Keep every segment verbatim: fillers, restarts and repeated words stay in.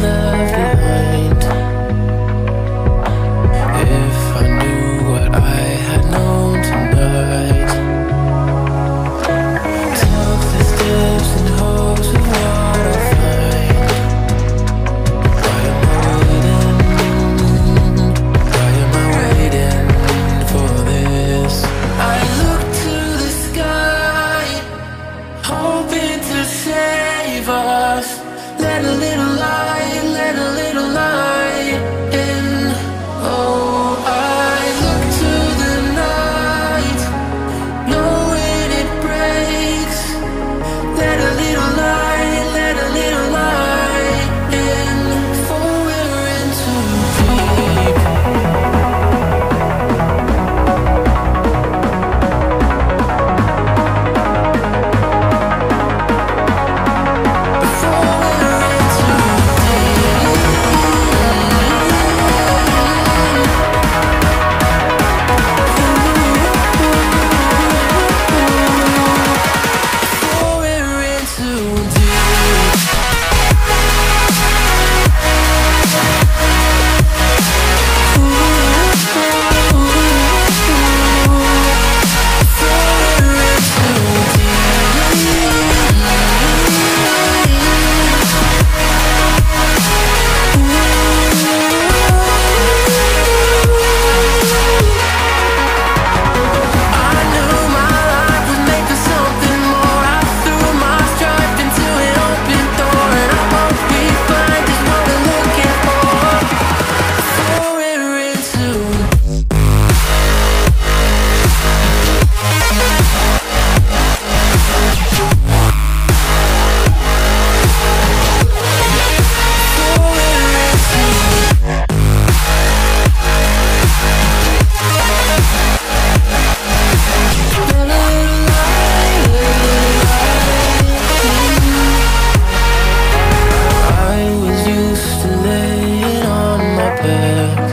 left behind. If I knew what I had known tonight, took the steps in hopes of what I find. Why am I waiting? Why am I waiting for this? I look to the sky, hoping to save us. Let a little light, let a little light in. Oh, I look to the night, knowing it breaks. Let a little light, let a little light in. For we're in too deep. Before we're in too Before we're in too deep. Before we're in too I knew my life was made for something more. I threw my stripe into an open door, and I hope we find just what we're looking for. Before we're in too Before we're in too Let a little light, let a little light. I was used to laying on my back,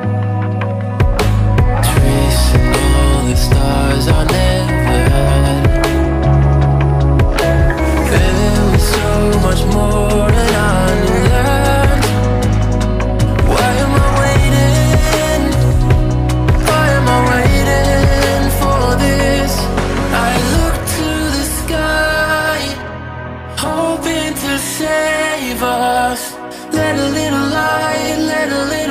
tracing all the stars I never had. There was so much more, and I knew that. Why am I waiting? Why am I waiting for this? I look to the sky, hoping to save us. Let a little light, let a little